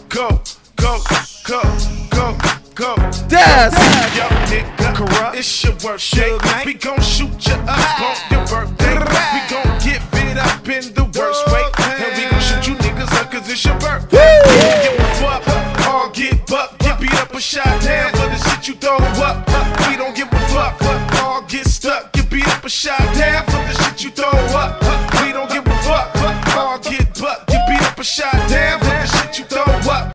Go, go, go, go, go. That's Yo, nigga, corrupt. It's your birthday. We gon' shoot you up on your birthday. We gon' get fit up in the worst way. And we gon' shoot you niggas up cause it's your birthday. Give a fuck, all get bucked. Get beat up or shot down for the shit you throw up. We don't give a fuck, all get stuck. Get beat up or shot down for the shit you throw up. We don't give a fuck, all get bucked. Get beat up or shot down for the shit you throw up.